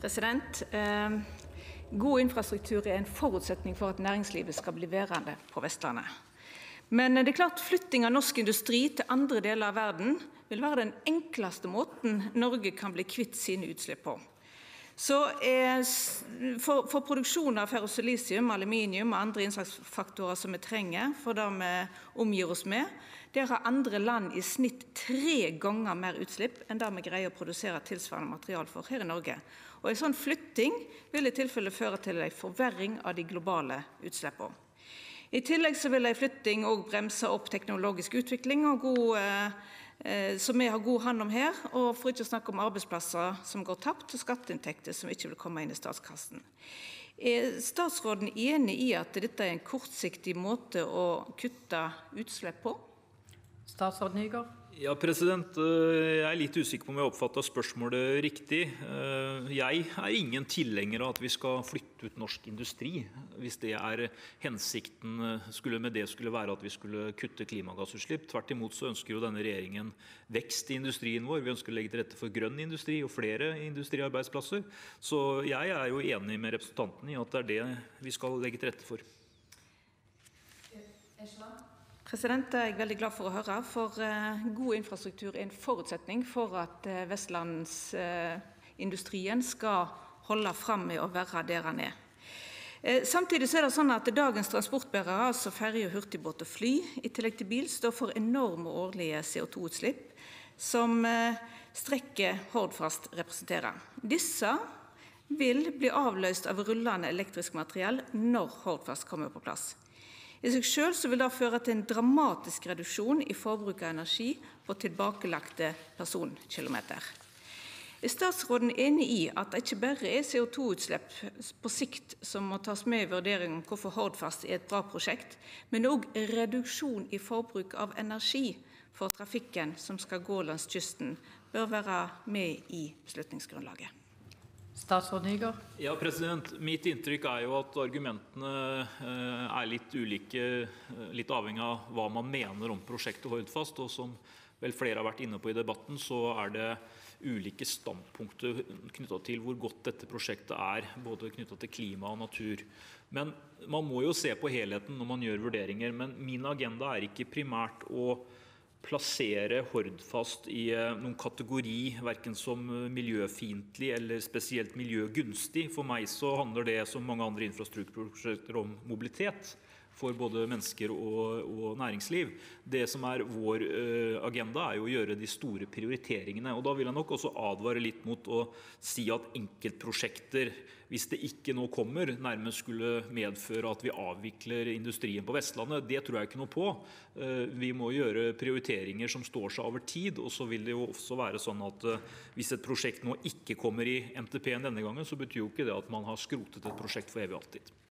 President, God infrastruktur er en forutsetning for at næringslivet skal bli værende på Vestlandet. Men det er klart flytting av norsk industri til andre deler av verden vil være den enkleste måten Norge kan bli kvitt sine utslipp på. Så for produksjon av ferrosilisium, aluminium og andre innsatsfaktorer som vi trenger for det vi omgir oss med, der har andre land i snitt 3 ganger mer utslipp enn det vi greier å produsere tilsvarende material for her i Norge. Og en sånn flytting vil i tilfelle føre til en forverring av de globale utslippene. I tillegg så vil en flytting også bremse opp teknologisk utvikling som vi har god hand om her, og for ikke å snakke om arbeidsplasser som går tapt og skatteinntekter som ikke vil komme inn i statskassen. Er statsråden enig i at dette er en kortsiktig måte å kutte utslipp på? Statsråd Nygård. Ja, jeg er litt usikker på om jeg oppfattet spørsmålet riktig. Jeg er ingen tilhenger av at vi skal flytte ut norsk industri, hvis det er hensikten med det skulle være at vi skulle kutte klimagassutslipp. Tvert imot så ønsker jo denne regjeringen vekst i industrien vår. Vi ønsker å legge til rette for grønn industri og flere industriarbeidsplasser. Så jeg er jo enig med representanten i at det er det vi skal legge til rette for. Det er jeg veldig glad for å høre, for god infrastruktur er en forutsetning for at vestlandsindustrien skal holde fram med å være der han er. Samtidig er det sånn at dagens transportbærere, altså ferje, hurtigbåt og fly, i tillegg til bil, står for enorme årlige CO2-utslipp som strekket Hordfast representerer. Disse vil bli avløst av rullende elektrisk materiell når Hordfast kommer på plass. I seg selv så vil det føre til en dramatisk reduksjon i forbruk av energi på tilbakelagte personkilometer. Er statsråden enig i at det ikke bare er CO2-utslipp på sikt som må tas med i vurderingen om hvorfor Hordfast er et bra prosjekt, men også reduksjon i forbruk av energi for trafikken som skal gå langs kysten bør være med i beslutningsgrunnlaget? Statsråd Nygård. Ja, mitt inntrykk er jo at argumentene er litt ulike, litt avhengig av hva man mener om prosjektet Hordfast, og som vel flere har vært inne på i debatten, så er det ulike standpunkter knyttet til hvor godt dette prosjektet er, både knyttet til klima og natur. Men man må jo se på helheten når man gjør vurderinger, men min agenda er ikke primært å plassere Hordfast i noen kategori, hverken som miljøfiendtlig eller spesielt miljøgunstig. For meg så handler det, som mange andre infrastrukturprosjekter, om mobilitet for både mennesker og næringsliv. Det som er vår agenda er jo å gjøre de store prioriteringene. Og da vil jeg nok også advare litt mot å si at enkeltprosjekter, hvis det ikke nå kommer, nærmest skulle medføre at vi avvikler industrien på Vestlandet. Det tror jeg ikke noe på. Vi må gjøre prioriteringer som står seg over tid, og så vil det jo også være sånn at hvis et prosjekt nå ikke kommer i NTP-en denne gangen, så betyr jo ikke det at man har skrotet et prosjekt for evig alltid.